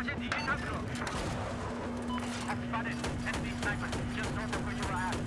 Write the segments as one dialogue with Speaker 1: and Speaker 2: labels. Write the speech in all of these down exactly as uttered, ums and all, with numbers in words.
Speaker 1: 现敌军坦克。I've spotted enemy sniper just north of where you are at.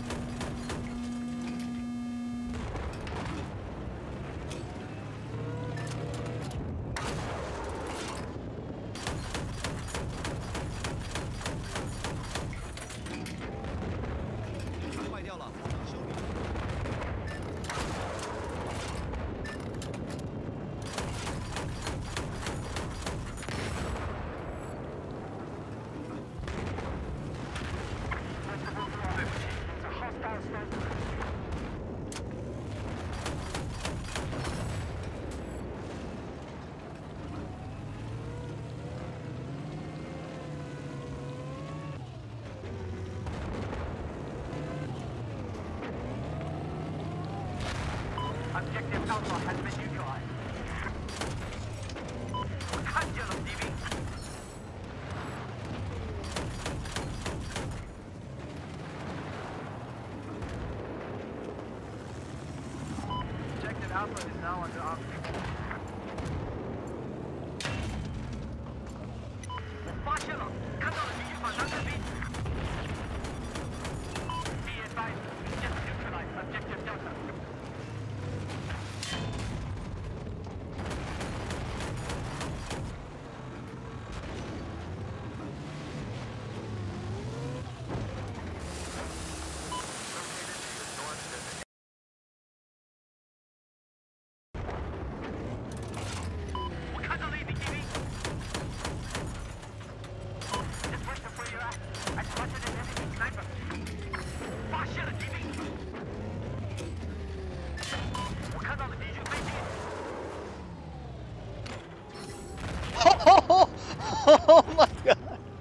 Speaker 1: Objective Alpha has been neutralized. 我看见了敌兵。Objective Alpha is now under occupation. 我发现了，看到了敌军反弹士兵。Be advised, we just neutralized Objective Delta.
Speaker 2: Oh my god!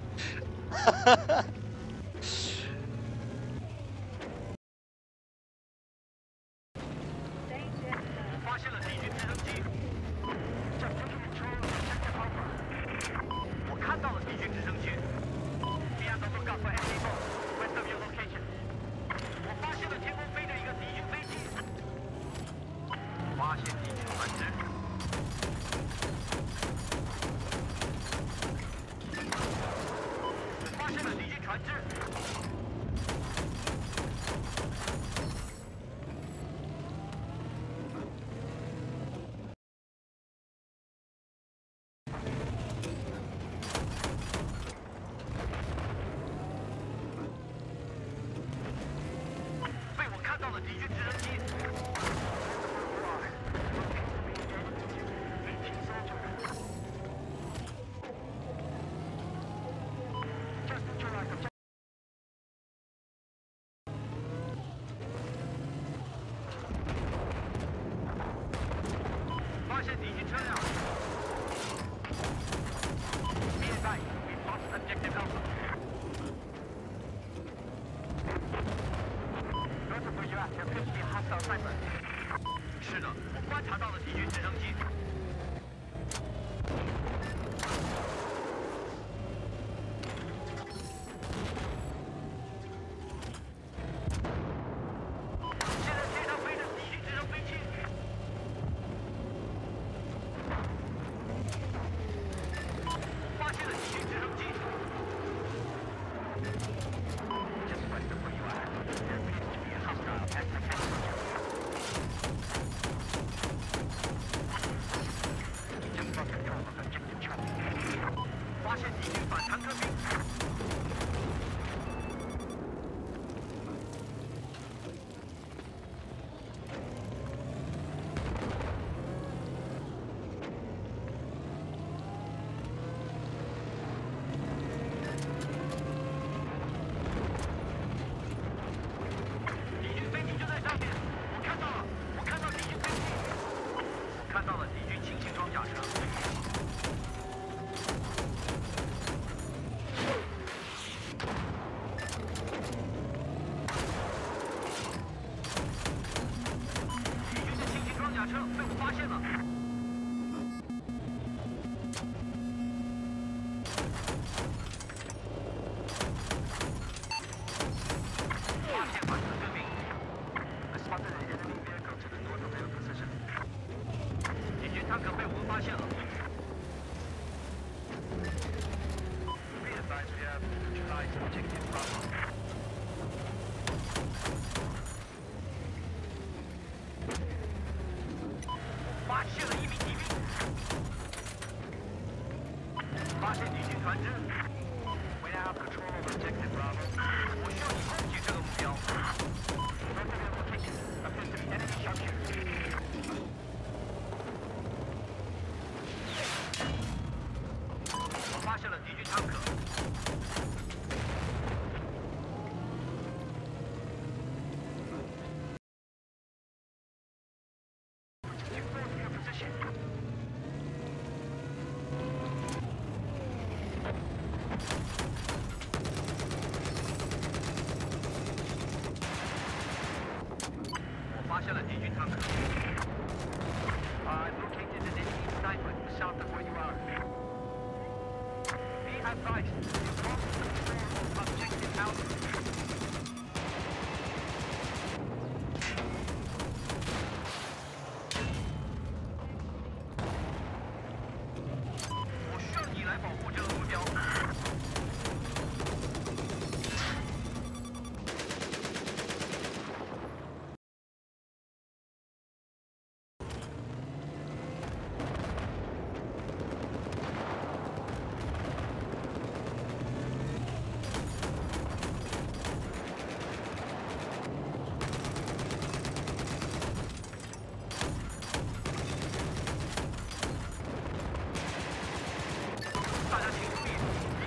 Speaker 1: 发现了敌军直升机。我看到了敌军直升机。Beyond the lookout for enemy boats west of your location. 我发现了天空飞着一个敌军飞机。发现敌军船只。发现了敌军船只。 到了敌军直升机。发现敌军车辆。Be advised, we've lost objective Alpha. Where you at? There appears to be a hostile sniper. 是的，我观察到了敌军直升机。现在天上飞着敌军直升飞机。发现了敌军直升机。Just west of where you are. There appears to be a hostile attack. 发现敌军反坦克兵。敌军飞机就在上面，我看到了，我看到敌军飞机，我看到了敌军轻型装甲车。 Objective Bravo. 发现了一名敌兵，发现敌军船只。We now have control of Objective Bravo. 我需要你攻击这个目标。Objective location appears to be enemy sharpshooter. 我发现了敌军坦克。Report your position. 我发现了敌军坦克。I've located an enemy sniper south of where you are. Be advised, you've lost control of objective Alpha. 我需要你来保护这个目标。大家请注意，